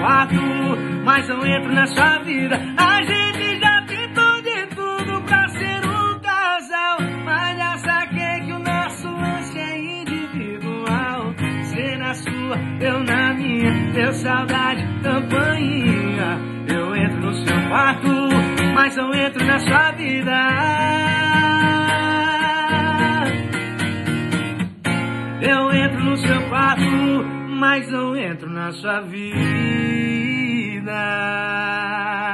quarto, mas não entro na sua vida. A gente já tentou de tudo pra ser um casal, mas já saquei que o nosso lance é individual. Cê na sua, eu na minha, deu saudade, campainha. Eu entro no seu quarto, mas não entro na sua vida. Eu entro no seu quarto, mas não entro na sua vida.